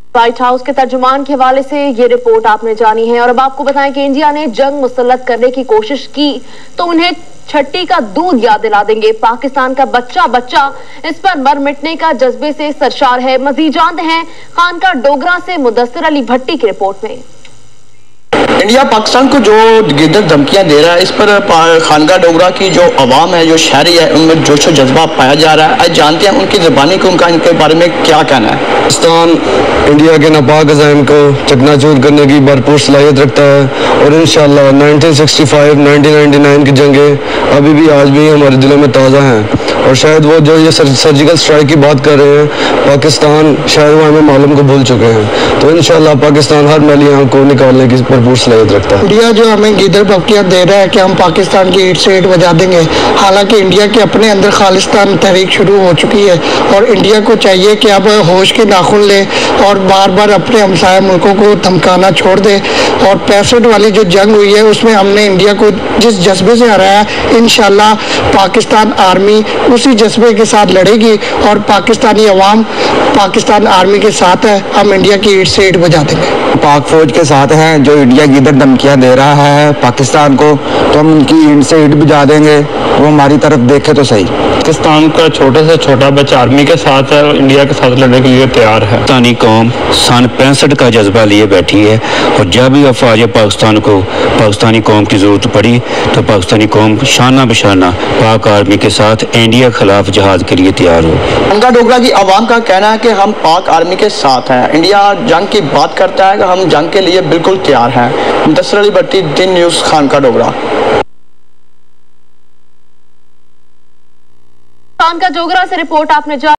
White house के तर्जुमान के हवाले से ये रिपोर्ट आपने जानी है। और अब आपको बताएं कि इंडिया ने जंग मुसल्लत करने की कोशिश की तो उन्हें छट्टी का दूध याद दिला देंगे। पाकिस्तान का बच्चा बच्चा इस पर मर मिटने का जज्बे से सरशार है। मजीद जानते हैं खानका डोगरा से मुदस्सिर अली भट्टी की रिपोर्ट में। इंडिया पाकिस्तान को जो गिरदर धमकियां दे रहा है, इस पर खानका डोगरा की जो अवाम है, जो शहरी है, उनमें जोश व जज्बा पाया जा रहा है। आज जानते हैं उनकी ज़बानी को उनका इनके बारे में क्या कहना है। पाकिस्तान इंडिया के नापाक अज़ाइम को चकनाचूर करने की भरपूर सलाहियत रखता है और इंशाअल्लाह 1965, 1999 की जंगें अभी भी आज भी हमारे दिलों में ताज़ा हैं। और शायद वो जो ये सर्जिकल स्ट्राइक की बात कर रहे हैं, पाकिस्तान शायद वो हमें मालूम को भूल चुके हैं। तो इंशाअल्लाह पाकिस्तान हर मैली आंख को निकालने की भरपूर सलाहियत रखता है। इंडिया जो हमें गिदर धमकियां दे रहा है कि हम पाकिस्तान की ईंट से ईंट बजा देंगे, हालांकि इंडिया के अपने अंदर खालिस्तान तहरीक शुरू हो चुकी है और इंडिया को चाहिए कि अब होश के नाखून ले और बार बार अपने हमसाया मुल्कों को धमकाना छोड़ दे। और 65 वाली जो जंग हुई है उसमें हमने इंडिया को जिस जज्बे से हराया, इंशाल्लाह पाकिस्तान आर्मी उसी जज्बे के साथ लड़ेगी और पाकिस्तानी अवाम पाकिस्तान आर्मी के साथ है। हम इंडिया की ईंट से ईंट बजा देंगे। पाक फौज के साथ हैं। जो इंडिया की इधर धमकियां दे रहा है पाकिस्तान को, तो हम उनकी ईंट से ईंट बजा देंगे। वो हमारी तरफ देखे तो सही। पाकिस्तान का छोटे से छोटा बच्चा आर्मी के साथ है और इंडिया के साथ लड़ने के लिए तैयार है। पाकिस्तानी कौम सन 65 का जज्बा लिए बैठी है और जब भी अफवाज पाकिस्तान को पाकिस्तानी कौम की जरूरत पड़ी तो पाकिस्तानी कौम शाना बशाना पाक आर्मी के साथ इंडिया के खिलाफ जहाद के लिए तैयार हो। खानका डोगरा की आवाम का कहना है कि हम पाक आर्मी के साथ हैं। इंडिया जंग की बात करता है कि हम जंग के लिए बिल्कुल तैयार हैं। मुदस्सिर अली भट्टी, दिन न्यूज़, खानका डोगरा। खानका डोगरा से रिपोर्ट आपने